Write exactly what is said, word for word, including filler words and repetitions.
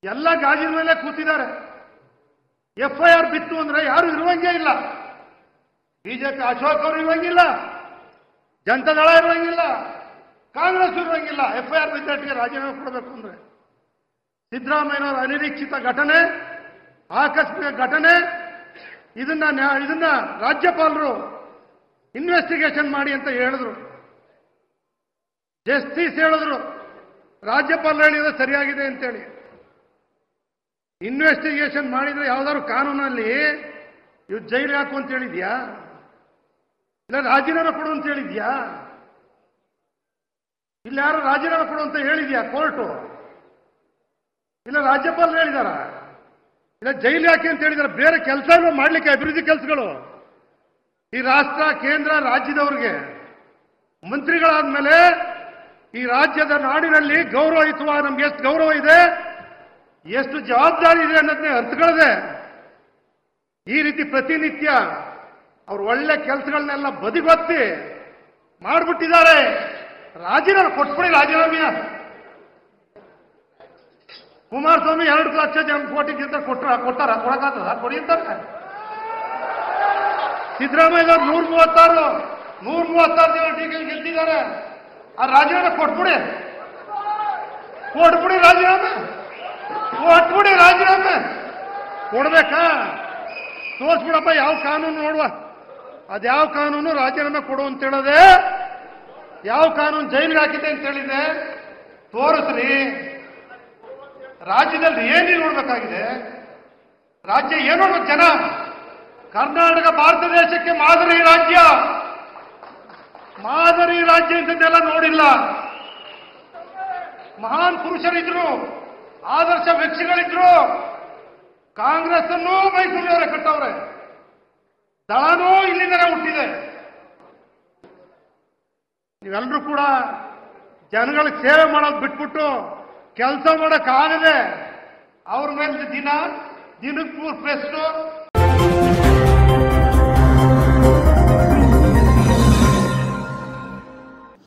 ಎಲ್ಲ ಗಾಜಿನ ಮೇಲೆ ಕೂತಿದ್ದಾರೆ. ಎಫ್ ಐ ಆರ್ ಬಿತ್ತು ಅಂದ್ರೆ ಯಾರು ಇರುವಂಗೇ ಇಲ್ಲ. ಬಿಜೆಪಿ ಅಶೋಕ್ ಅವರು ಇರುವಂಗಿಲ್ಲ, ಜನತಾದಳ ಇರುವಂಗಿಲ್ಲ, ಕಾಂಗ್ರೆಸ್ ಇರುವಂಗಿಲ್ಲ. ಎಫ್ ಐ ಆರ್ ಬಿದ್ದಟ್ಟಿಗೆ ರಾಜೀನಾಮೆ ಕೊಡಬೇಕು ಅಂದ್ರೆ ಸಿದ್ದರಾಮಯ್ಯನವರ ಅನಿರೀಕ್ಷಿತ ಘಟನೆ, ಆಕಸ್ಮಿಕ ಘಟನೆ, ಇದನ್ನ ಇದನ್ನ ರಾಜ್ಯಪಾಲರು ಇನ್ವೆಸ್ಟಿಗೇಷನ್ ಮಾಡಿ ಅಂತ ಹೇಳಿದ್ರು. ಜಸ್ಟಿಸ್ ಹೇಳಿದ್ರು, ರಾಜ್ಯಪಾಲರು ಹೇಳಿದ್ರೆ ಸರಿಯಾಗಿದೆ ಅಂತೇಳಿ. ಇನ್ವೆಸ್ಟಿಗೇಷನ್ ಮಾಡಿದ್ರೆ ಯಾವ್ದಾದ್ರು ಕಾನೂನಲ್ಲಿ ಇವ್ ಜೈಲಿಗೆ ಹಾಕು ಅಂತ ಹೇಳಿದ್ಯಾ, ಇಲ್ಲ ರಾಜೀನಾಮೆ ಕೊಡು ಅಂತ ಹೇಳಿದ್ಯಾ, ಇಲ್ಲ ಯಾರು ರಾಜೀನಾಮೆ ಕೊಡು ಅಂತ ಹೇಳಿದ್ಯಾ ಕೋರ್ಟು, ಇಲ್ಲ ರಾಜ್ಯಪಾಲರು ಹೇಳಿದಾರ, ಇಲ್ಲ ಜೈಲು ಯಾಕೆ ಅಂತ ಹೇಳಿದಾರೆ. ಬೇರೆ ಕೆಲಸ ಮಾಡ್ಲಿಕ್ಕೆ ಅಭಿವೃದ್ಧಿ ಕೆಲಸಗಳು ಈ ರಾಷ್ಟ್ರ ಕೇಂದ್ರ ರಾಜ್ಯದವ್ರಿಗೆ ಮಂತ್ರಿಗಳಾದ್ಮೇಲೆ ಈ ರಾಜ್ಯದ ನಾಡಿನಲ್ಲಿ ಗೌರವಯುತವಾದ ನಮ್ಗೆ ಎಷ್ಟು ಗೌರವ ಇದೆ, ಎಷ್ಟು ಜವಾಬ್ದಾರಿ ಇದೆ ಅನ್ನೋದನ್ನೇ ಅರ್ಥಗಳದೆ ಈ ರೀತಿ ಪ್ರತಿನಿತ್ಯ ಅವ್ರು ಒಳ್ಳೆ ಕೆಲಸಗಳನ್ನೆಲ್ಲ ಬದಿಗೊತ್ತಿ ಮಾಡ್ಬಿಟ್ಟಿದ್ದಾರೆ. ರಾಜೀನಾಮೆ ಕೊಟ್ಬಿಡಿ, ರಾಜೀನಾಮೆಯ ಕುಮಾರಸ್ವಾಮಿ ಎರಡು ಲಕ್ಷ ಜನ ಕೋಟಿಗಿಂತ ಕೊಟ್ಟ ಕೊಟ್ಟಾರ ಕೊಡಕ್ಕಾಗ್ತದ ಕೊಡಿ ಅಂತಾರೆ. ಸಿದ್ದರಾಮಯ್ಯ ನೂರ ಮೂವತ್ತಾರು ನೂರ ಮೂವತ್ತಾರು ಜನ ಟೀಕೆ ಗೆಲ್ತಿದ್ದಾರೆ. ಆ ರಾಜೀನಾಮೆ ಕೊಟ್ಬಿಡಿ, ಕೊಟ್ಬಿಡಿ ರಾಜೀನಾಮೆ, ಕೊಟ್ಬಿಡಿ ರಾಜೀನಾಮೆ ಕೊಡ್ಬೇಕಾ ತೋರಿಸ್ಬಿಡಪ್ಪ. ಯಾವ ಕಾನೂನು ನೋಡುವ, ಅದ್ಯಾವ ಕಾನೂನು ರಾಜೀನಾಮೆ ಕೊಡು ಅಂತ ಹೇಳದೆ, ಯಾವ ಕಾನೂನು ಜೈಲಿಗೆ ಹಾಕಿದೆ ಅಂತ ಹೇಳಿದೆ ತೋರಿಸ್ರಿ. ರಾಜ್ಯದಲ್ಲಿ ಏನೇನು ನೋಡ್ಬೇಕಾಗಿದೆ, ರಾಜ್ಯ ಏನು ನೋಡ್ಬೇಕು ಜನ. ಕರ್ನಾಟಕ ಭಾರತ ದೇಶಕ್ಕೆ ಮಾದರಿ ರಾಜ್ಯ, ಮಾದರಿ ರಾಜ್ಯ ಇಂಥದ್ದೆಲ್ಲ ನೋಡಿಲ್ಲ. ಮಹಾನ್ ಪುರುಷರಿದ್ರು, ಆದರ್ಶ ವ್ಯಕ್ತಿಗಳಿದ್ರು. ಕಾಂಗ್ರೆಸ್ ಅನ್ನು ಮೈಸೂರಿನವರೇ ಕಟ್ಟವ್ರೆ, ದಳನೂ ಇಲ್ಲಿಂದಲೇ ಹುಟ್ಟಿದೆ. ನೀವೆಲ್ಲರೂ ಕೂಡ ಜನಗಳಿಗೆ ಸೇವೆ ಮಾಡೋದು ಬಿಟ್ಬಿಟ್ಟು ಕೆಲಸ ಮಾಡೋಕ್ಕಾಗದೆ ಅವ್ರ ಮೇಲೆ ದಿನ ದಿನಕ್ಕೆ ಮೂರು ಪ್ರೆಸ್ಟು